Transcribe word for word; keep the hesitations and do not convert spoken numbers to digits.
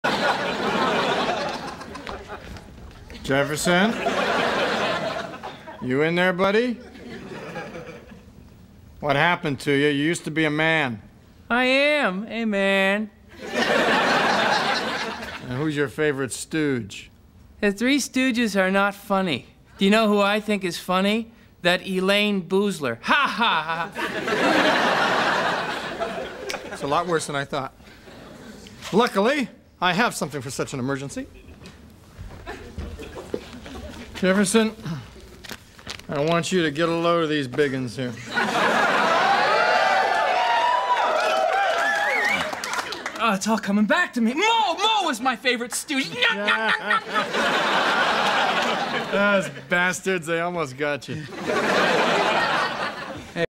Jefferson? You in there, buddy? What happened to you? You used to be a man. I am a man. And who's your favorite stooge? The Three Stooges are not funny. Do you know who I think is funny? That Elaine Boozler. Ha ha ha! It's a lot worse than I thought. Luckily, I have something for such an emergency. Jefferson, I want you to get a load of these big uns here. Oh, it's all coming back to me. Mo! Mo was my favorite stooge. Those bastards, they almost got you.